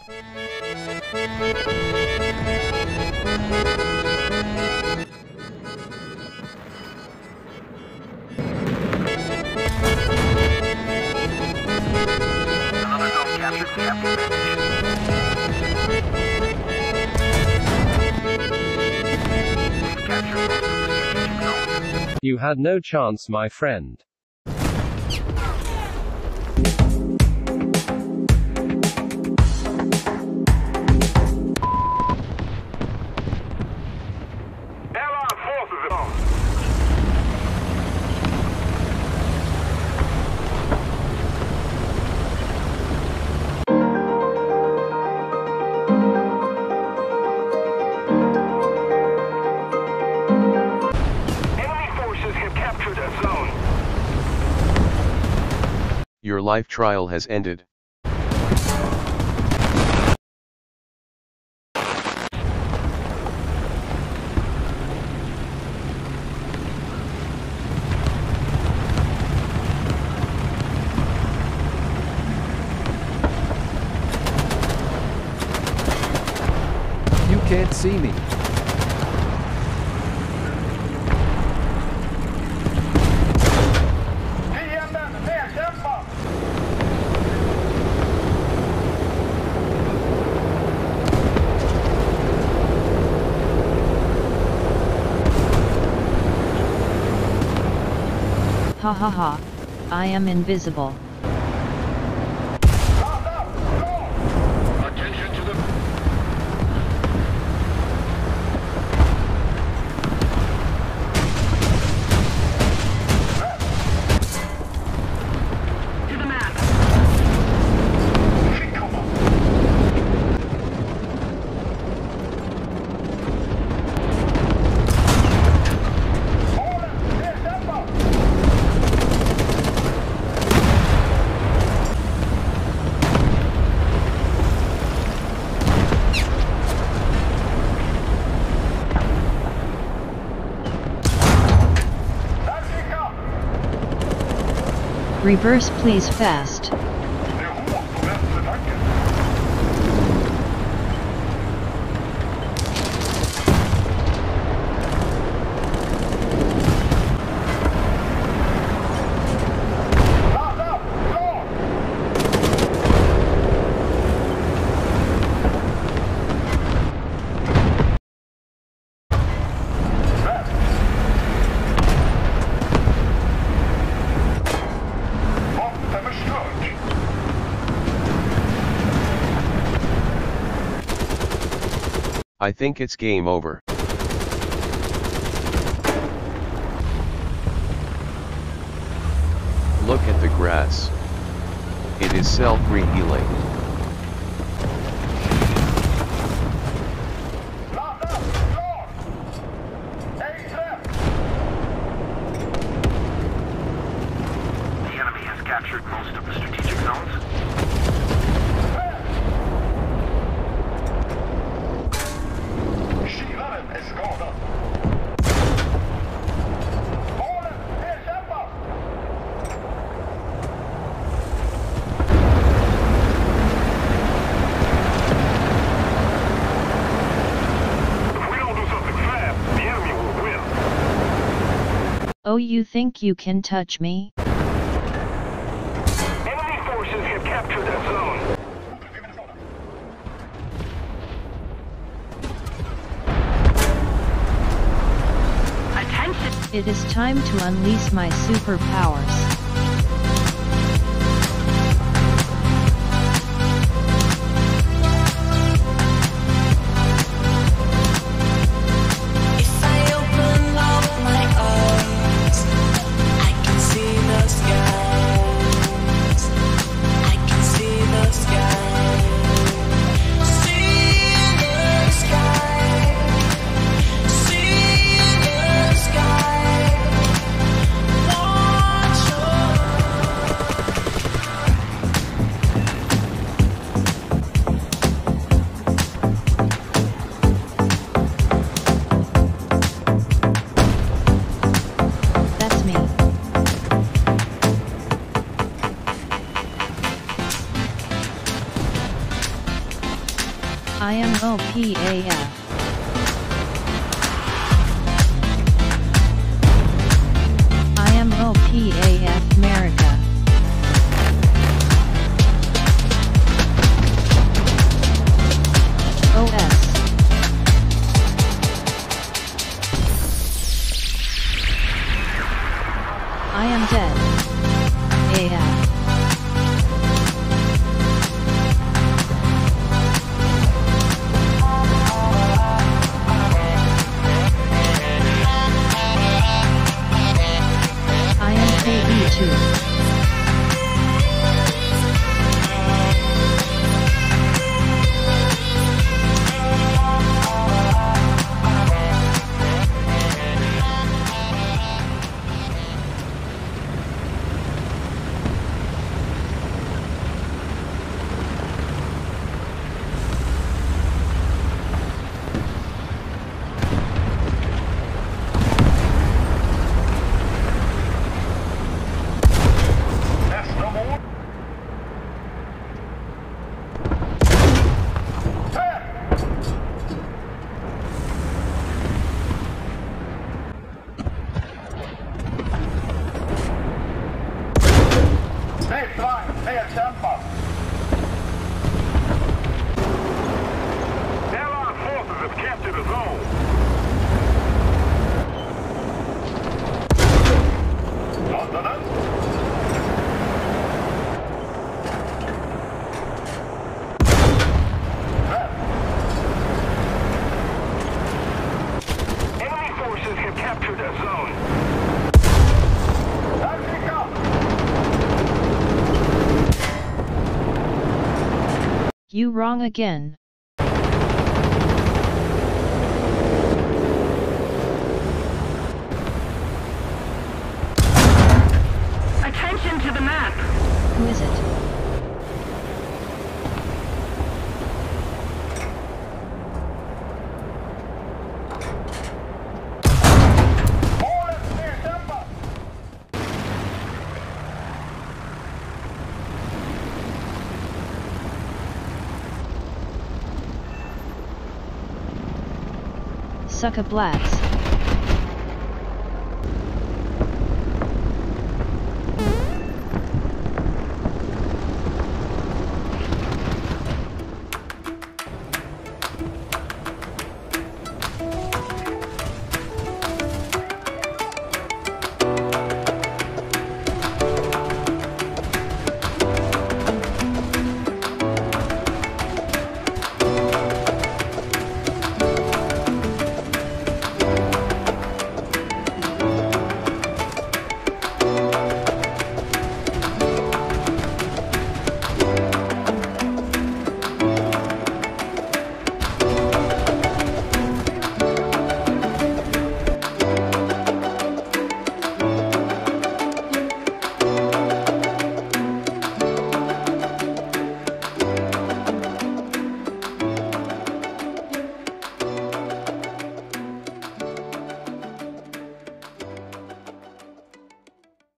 Another zone captured. We have the advantage. We've captured most of the strategic zones. You had no chance, my friend. Allied forces are on. Enemy forces have captured a zone. Your life trial has ended. You can't see me. Ha ha ha. I am invisible. Attention to the... To the map. Reverse please fast. I think it's game over. Look at the grass. It is self-rehealing. The enemy has captured most of the strategic zones. Oh, you think you can touch me? Enemy forces have captured that zone. Attention! It is time to unleash my superpowers. Watch IMOPAF. IMOPAF America. OS. I am dead. AF. I am KE2. Nästa mål. Stridsvagn, nedkämpad. Allied forces have captured the zone. Londonen. Enemy forces have captured a zone. Där fick han! You wrong again. Attention to the map! Who is it? Målet nedkämpat! Sucka Blacks.